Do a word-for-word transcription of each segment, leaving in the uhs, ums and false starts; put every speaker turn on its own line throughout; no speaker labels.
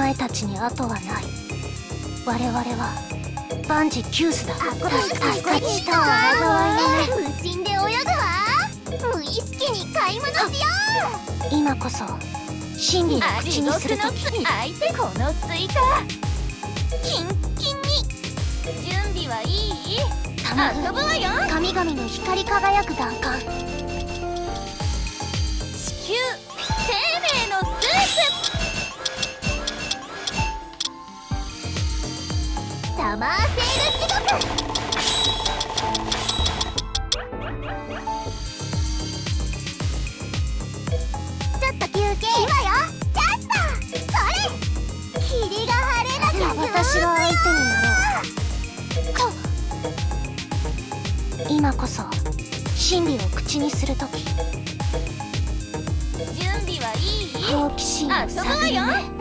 前たちに後はない。我々は万事休すだ。助かった災いね。
無心で泳ぐわ。無意識に買い物しよ
う。今こそ真理を口にするとき。
相手このスイカキンキンに。準備はいい？遊ぶわよ。
神々の光り輝く弾丸。
地球生命のスープ。サマーセール地獄。ちょっと休憩。今よ。チャンスだ。それ。霧が晴れなきゃ。
私が相手になろう。今こそ真理を口にするとき。
準備はいい？
好奇心を探るね。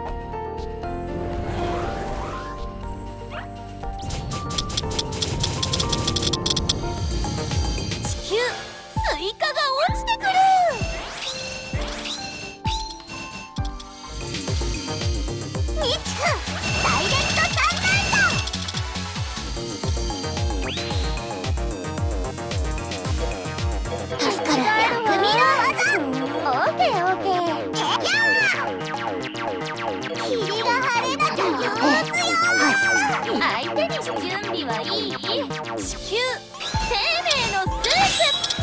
地球スイカが落ちてくる。みちくダイレクトサンライト。
助かる。
薬味の技。オーケーオーケー。霧が晴れなきゃ憂鬱よ。相手に準備はいい？地球生命のスープ。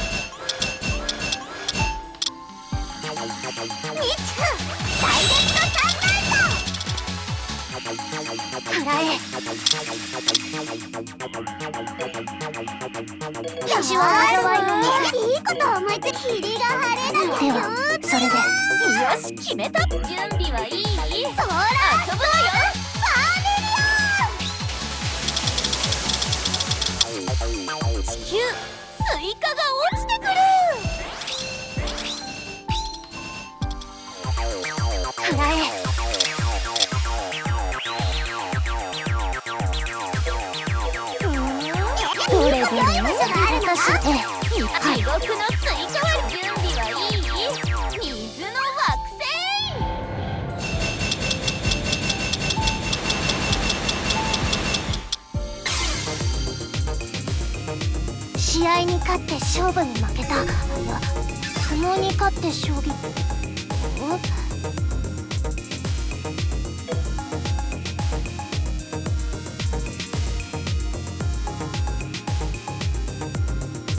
みちくダイレクトサンライト。
くらえ。
よしはいいこと思いつき。霧が晴れなきゃ憂鬱。
それで
よし決めた。準備はいい？そら遊ぶわよ。ファミリオン。地球スイカが落ちてくる。
くらえ。どれでも私で。
地獄のスイカは準備はいい？水の惑
星。試合に勝って勝負に負けた。いや、相撲に勝って将棋。